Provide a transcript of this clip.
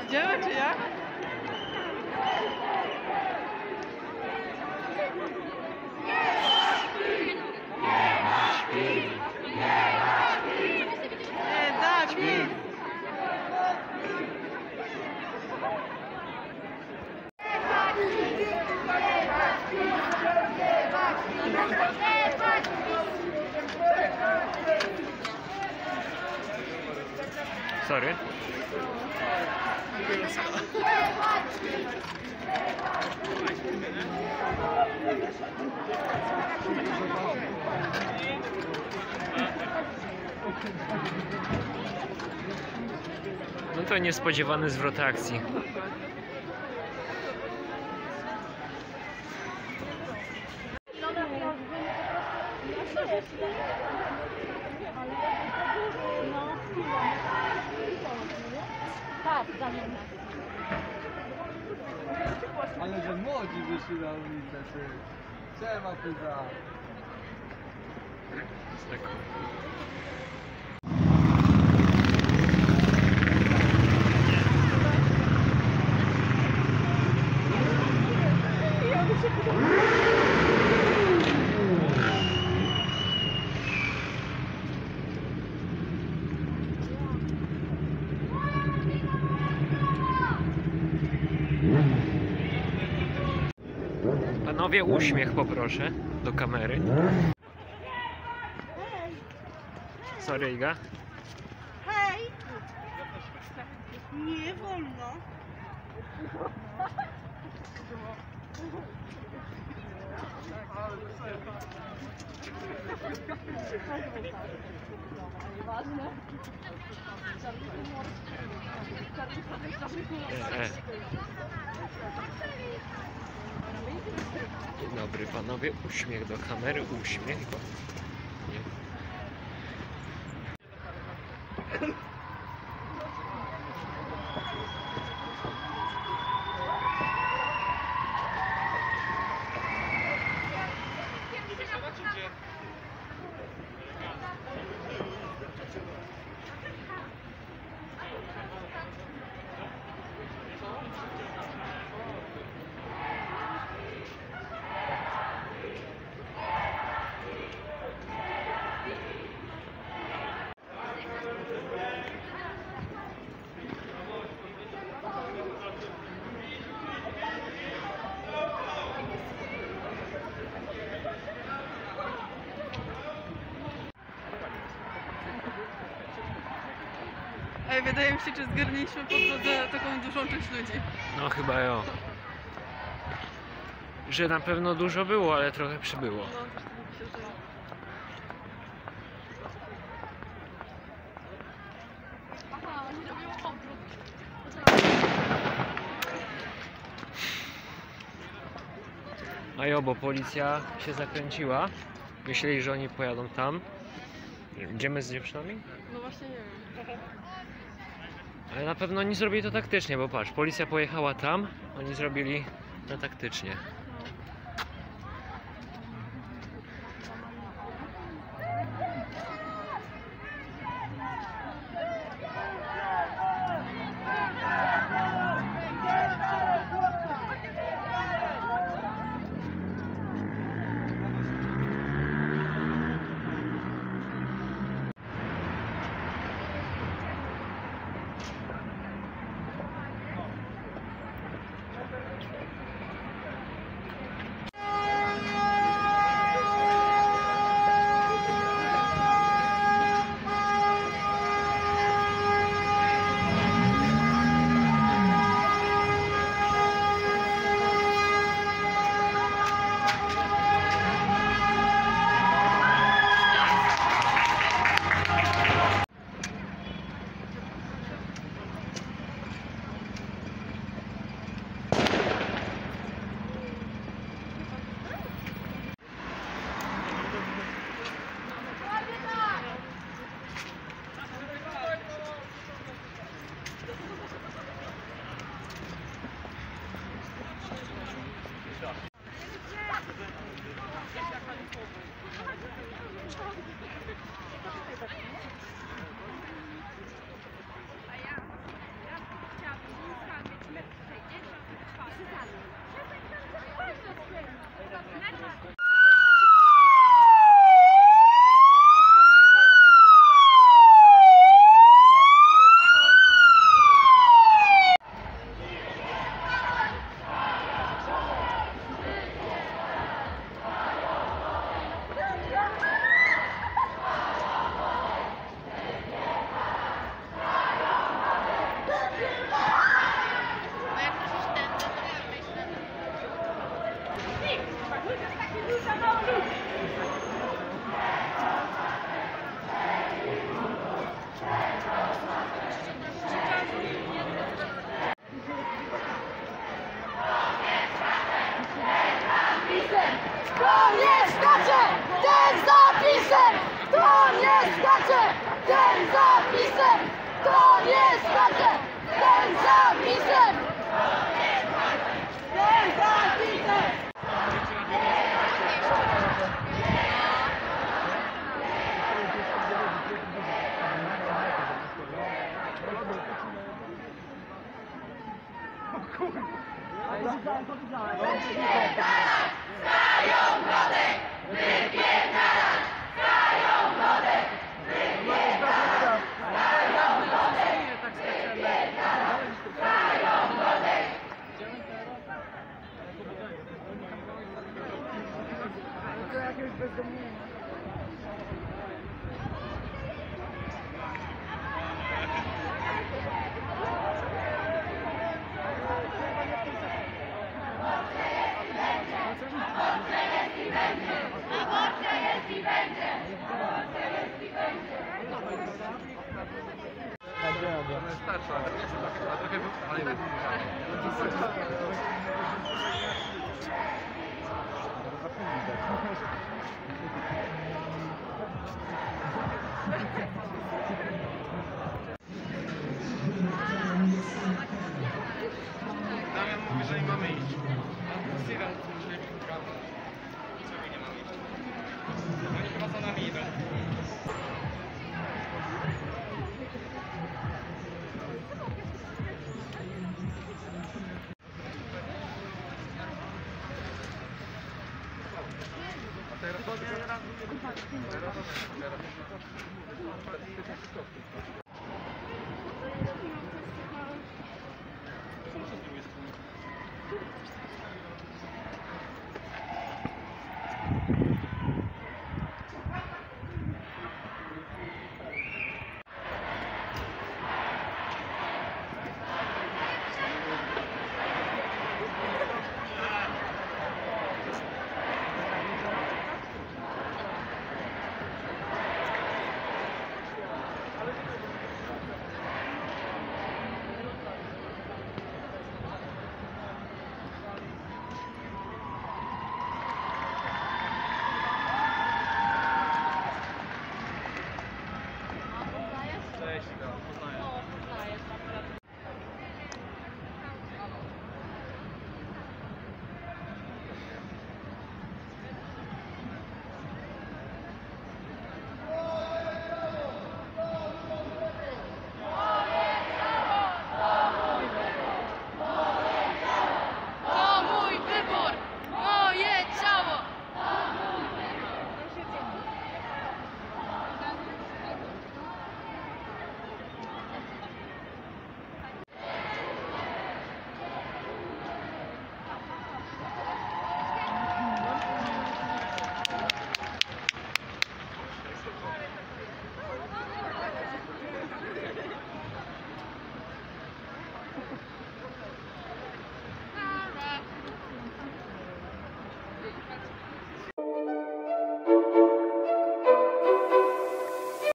Idziemy czy jak? Sorry. No to niespodziewany zwrot akcji. Ale że młodzi wyszli na ulicę, ty. Trzeba pyta. Panowie, uśmiech poproszę do kamery. Sorry, Iga. Hej! Nie wolno. Dzień dobry panowie, uśmiech do kamery, uśmiech. Nie. Ej, wydaje mi się, że zgarnęliśmy po drodze taką dużą część ludzi. No chyba jo. Że na pewno dużo było, ale trochę przybyło. No, też tak mi się wydaje. Aha, oni robią obrót. A jo, bo policja się zakręciła. Myśleli, że oni pojadą tam. Idziemy z dziewczynami? No właśnie nie wiem. Ale na pewno oni zrobili to taktycznie, bo patrz, policja pojechała tam, oni zrobili to taktycznie. Nie, tak skaczemy. Ona jest starsza, a trochę ale tak. Damian mówi, że nie mamy iść. Syran, że nie prawda. Czego nie mamy iść? Oni chyba za nami idą. Teraz